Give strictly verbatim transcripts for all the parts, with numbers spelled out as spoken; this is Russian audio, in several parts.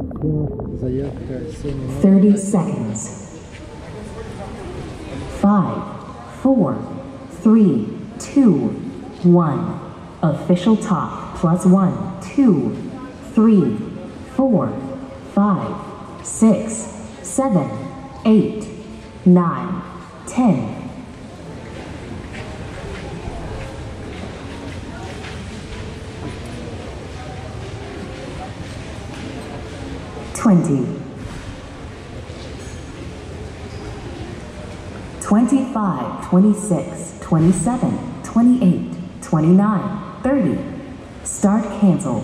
thirty seconds. Five, four, three, two, one. Official top plus one, two, three, four, five, six, seven, eight, nine, ten. Twenty. Twenty-five, twenty-six, twenty-seven, twenty-eight, twenty-nine, thirty. Start canceled.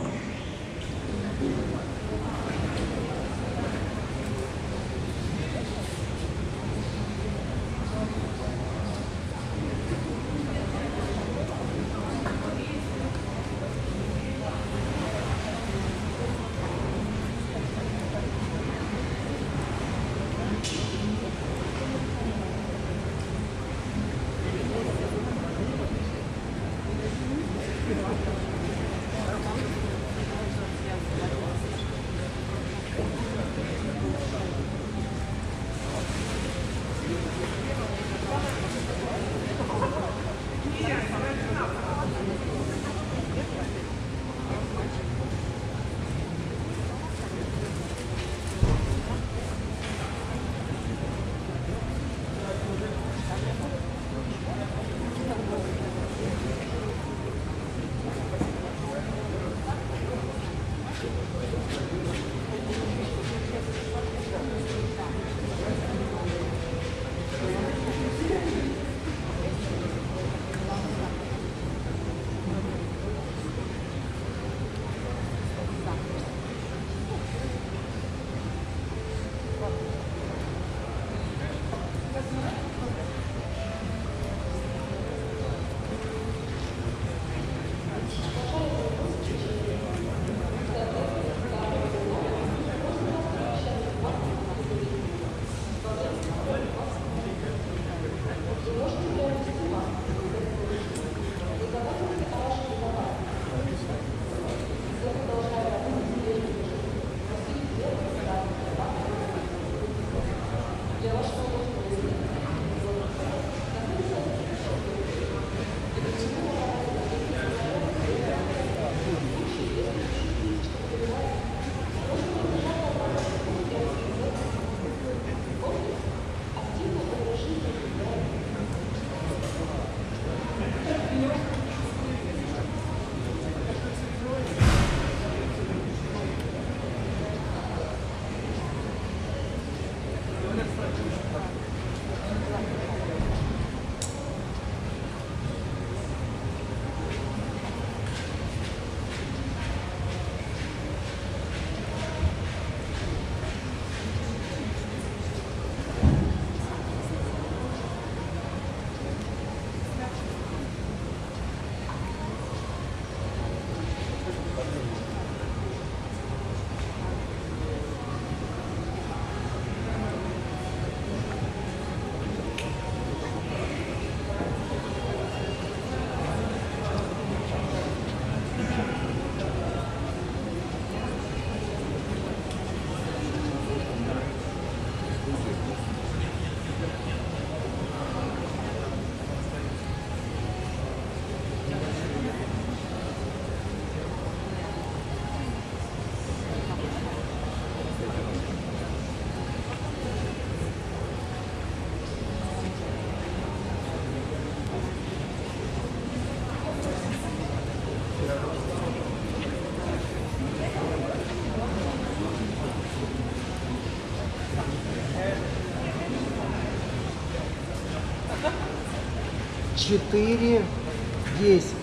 четыре, десять.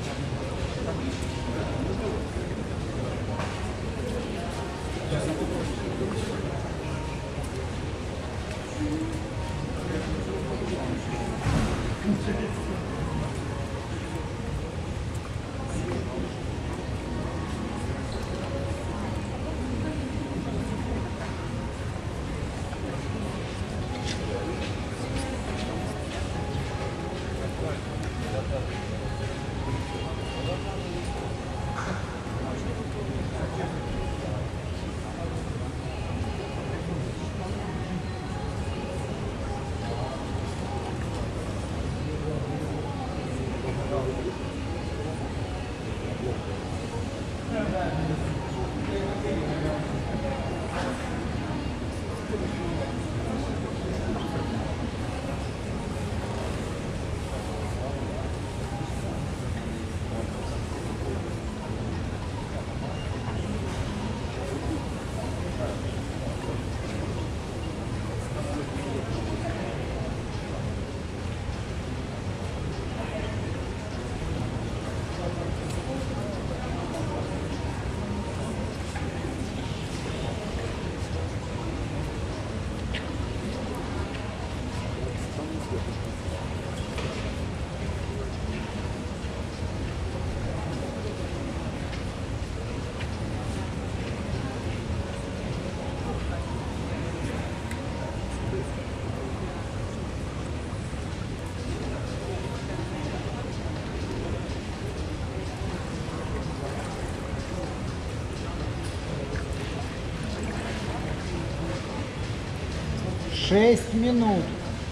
Шесть минут.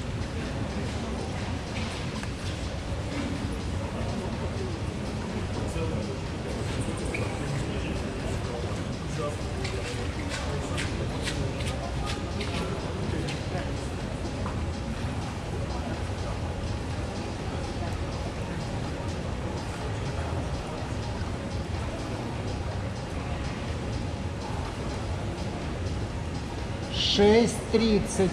Шесть тридцать.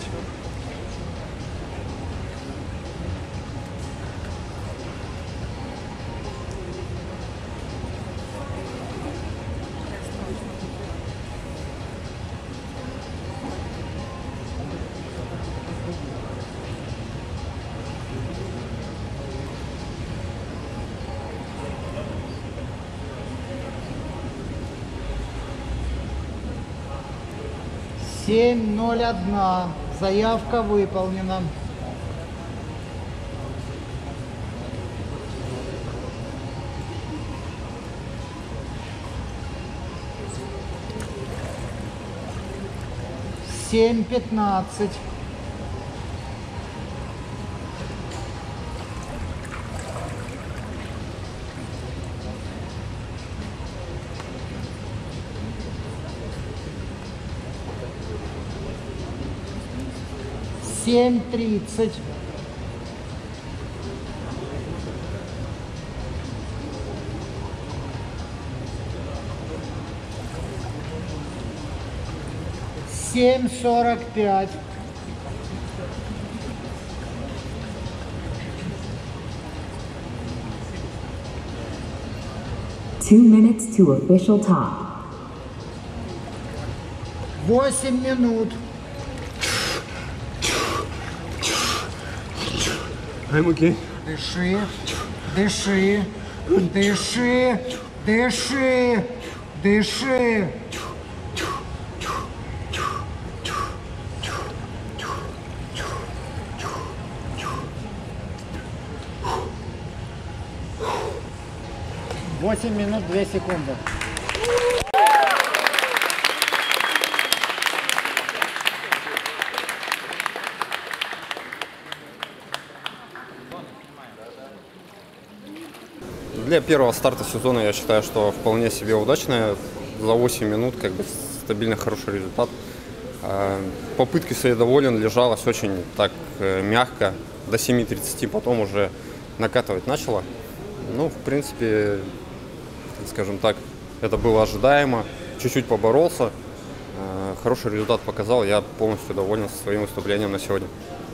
семь ноль один. Заявка выполнена. семь пятнадцать. семь тридцать. семь сорок пять. Two minutes to official top. Восемь минут. I'm okay. Дыши, дыши, дыши, дыши, дыши. Восемь минут две секунды. Для первого старта сезона я считаю, что вполне себе удачная. За восемь минут как бы стабильно хороший результат. Попытки своей доволен, лежалась очень так мягко, до семи тридцати, потом уже накатывать начала. Ну, в принципе, скажем так, это было ожидаемо. Чуть-чуть поборолся, хороший результат показал, я полностью доволен своим выступлением на сегодня.